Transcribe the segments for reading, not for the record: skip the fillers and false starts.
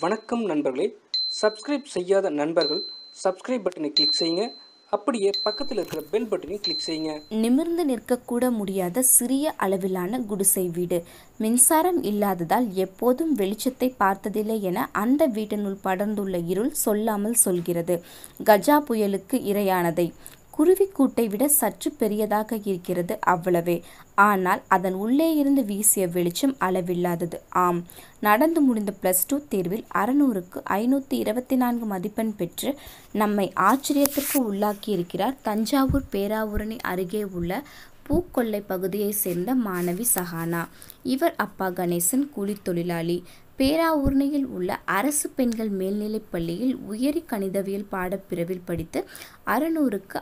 வணக்கம் நண்பர்களே. சப்ஸ்கிரைப் செய்யாத நண்பர்கள் சப்ஸ்கிரைப் பட்டனை கிளிக் செய்யுங்க. அப்படியே பக்கத்தில் இருக்கிற பெல் பட்டனையும் கிளிக் செய்யுங்க. நிமிர்ந்து நிற்கக்கூட முடியாத சிறிய அளவிலான குடிசை வீடு. மின்சாரம் இல்லாததால் எப்போதும் வெளிச்சத்தை பார்த்ததில்லை என அந்த வீட்டினுள் படர்ந்துள்ள இருள் சொல்லாமல் சொல்கிறது. கஜா புயலுக்கு இரையானதை. குருவிக்கூட்டை விட சற்று பெரியதாக இருக்கிறது, அவ்வளவே. ஆனால் அதன் உள்ளே இருந்து வீசிய வெளிச்சம் அளவில்லாதது. ஆம், நடந்து முடிந்த +2 தேர்வில் 600க்கு 524 மதிப்பெண் பெற்று நம்மை ஆச்சரியத்திற்கு உள்ளாக்கியிருக்கிறார் தஞ்சாவூர் பேராவூரணி அருகே உள்ள பூக்கொல்லை பகுதியைச் சேர்ந்த மாணவி சஹானா. இவர் அப்பா கணேசன் கூலித் தொழிலாளி. பேராவூரணியில் உள்ள அரசு பெண்கள் மேல்நிலைப் பள்ளியில் உயரி கணிதவியல் பாடப்பிரிவில் படித்து 600க்கு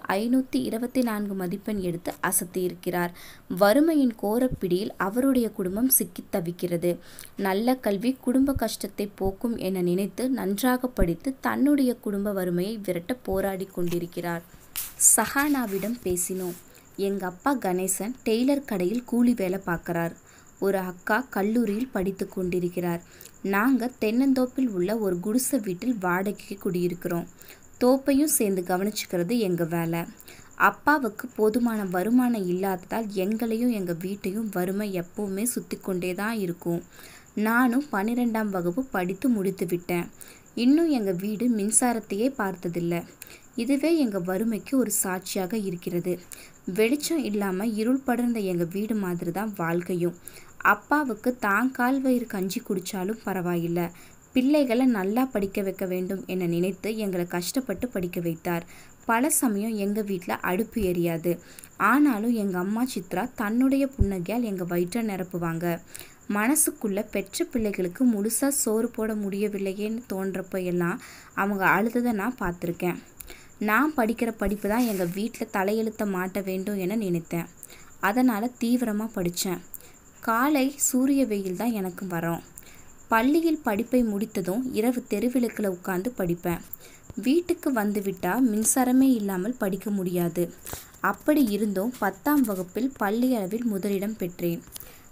524 மதிப்பெண் எடுத்து அசத்தியிருக்கிறார். வறுமையின் கோரப்பிடியில் அவருடைய குடும்பம் சிக்கித் தவிக்கிறது. நல்ல கல்வி குடும்ப கஷ்டத்தை போக்கும் என நினைத்து நன்றாக படித்து தன்னுடைய குடும்ப வறுமையை விரட்ட போராடி கொண்டிருக்கிறார். சஹானாவிடம் பேசினோம். எங்க அப்பா கணேசன் டெய்லர் கடையில் கூலி வேலை பார்க்குறார். ஒரு அக்கா கல்லூரியில் படித்து கொண்டிருக்கிறார். நாங்கள் தென்னந்தோப்பில் உள்ள ஒரு குடிசை வீட்டில் வாடகைக்கு குடியிருக்கிறோம். தோப்பையும் சேர்ந்து கவனிச்சுக்கிறது எங்கள் வேலை. அப்பாவுக்கு போதுமான வருமானம் இல்லாததால் எங்களையும் எங்கள் வீட்டையும் வறுமை எப்பவுமே சுற்றி கொண்டே தான் இருக்கும். நானும் 12ஆம் வகுப்பு படித்து முடித்து விட்டேன். இன்னும் எங்கள் வீடு மின்சாரத்தையே பார்த்ததில்லை. இதுவே எங்கள் வறுமைக்கு ஒரு சாட்சியாக இருக்கிறது. வெளிச்சம் இல்லாமல் இருள் படர்ந்த எங்கள் வீடு மாதிரி தான் வாழ்க்கையும். அப்பாவுக்கு தான் கால் வயிறு கஞ்சி குடித்தாலும் பரவாயில்லை, பிள்ளைகளை நல்லா படிக்க வைக்க வேண்டும் என நினைத்து எங்களை கஷ்டப்பட்டு படிக்க வைத்தார். பல சமயம் எங்கள் வீட்டில் அடுப்பு எரியாது. ஆனாலும் எங்கள் அம்மா சித்ரா தன்னுடைய புன்னகையால் எங்கள் வயிற்றை நிரப்புவாங்க. மனசுக்குள்ளே பெற்ற பிள்ளைகளுக்கு முழுசாக சோறு போட முடியவில்லையேன்னு தோன்றப்ப எல்லாம் அவங்க அழுததை நான் பார்த்துருக்கேன். நான் படிக்கிற படிப்பு தான் எங்கள் வீட்டில் தலையெழுத்த மாட்ட வேண்டும் என நினைத்தேன். அதனால் தீவிரமாக படித்தேன். காலை சூரிய வெயில் தான் எனக்கு வரும். பள்ளியில் படிப்பை முடித்ததும் இரவு தெருவிளக்கில் உட்காந்து படிப்பேன். வீட்டுக்கு வந்துவிட்டால் மின்சாரமே இல்லாமல் படிக்க முடியாது. அப்படி இருந்தும் 10ஆம் வகுப்பில் பள்ளி அளவில் முதலிடம் பெற்றேன்.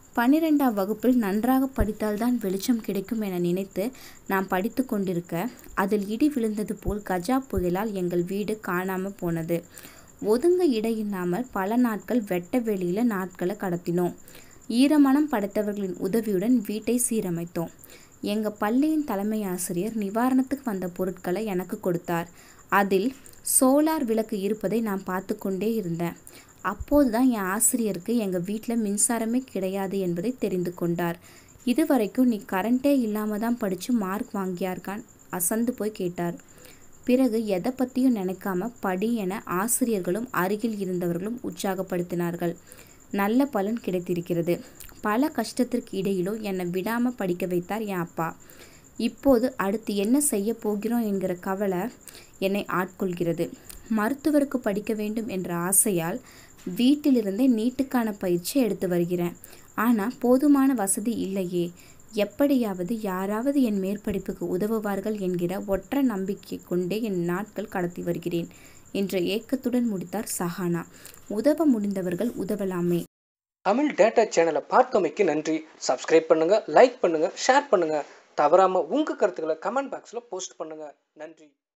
12ஆம் வகுப்பில் நன்றாக படித்தால்தான் வெளிச்சம் கிடைக்கும் என நினைத்து நான் படித்து கொண்டிருக்க அதில் இடி விழுந்தது போல் கஜா புயலால் எங்கள் வீடு காணாமல் போனது. ஒதுங்க இடையில்லாமல் பல நாட்கள் வெட்ட வெளியில் நாட்களை கடத்தினோம். ஈரமனம் படைத்தவர்களின் உதவியுடன் வீட்டை சீரமைத்தோம். எங்கள் பள்ளியின் தலைமை ஆசிரியர் நிவாரணத்துக்கு வந்த பொருட்களை எனக்கு கொடுத்தார். அதில் சோலார் விளக்கு இருப்பதை நான் பார்த்து கொண்டே இருந்தேன். அப்போது தான் என் ஆசிரியருக்கு எங்கள் வீட்டில் மின்சாரமே கிடையாது என்பதை தெரிந்து கொண்டார். இதுவரைக்கும் நீ கரண்ட்டே இல்லாமல் தான் படித்து மார்க் வாங்கியார்கான் அசந்து போய் கேட்டார். பிறகு எதை பற்றியும் நினைக்காம படி என ஆசிரியர்களும் அருகில் இருந்தவர்களும் உற்சாகப்படுத்தினார்கள். நல்ல பலன் கிடைத்திருக்கிறது. பல கஷ்டத்திற்கு இடையிலும் என்னை விடாமல் படிக்க வைத்தார் என் அப்பா. இப்போது அடுத்து என்ன செய்ய போகிறோம் என்கிற கவலை என்னை ஆட்கொள்கிறது. மருத்துவருக்கு படிக்க வேண்டும் என்ற ஆசையால் வீட்டிலிருந்தே நீட்டுக்கான பயிற்சி எடுத்து வருகிறேன். ஆனால் போதுமான வசதி இல்லையே. எப்படியாவது யாராவது என் மேற்படிப்புக்கு உதவுவார்கள் என்கிற ஒற்றை நம்பிக்கை கொண்டே என் நாட்கள் கடத்தி வருகிறேன் என்ற ஏக்கத்துடன் முடித்தார் சஹானா. உதவ முடிந்தவர்கள் உதவலாமே. தமிழ் டேட்டா சேனலை பார்த்தமைக்கு நன்றி. சப்ஸ்கிரைப் பண்ணுங்க, லைக் பண்ணுங்க, ஷேர் பண்ணுங்க. தவறாம உங்க கருத்துக்களை கமெண்ட் பாக்ஸ்ல போஸ்ட் பண்ணுங்க. நன்றி.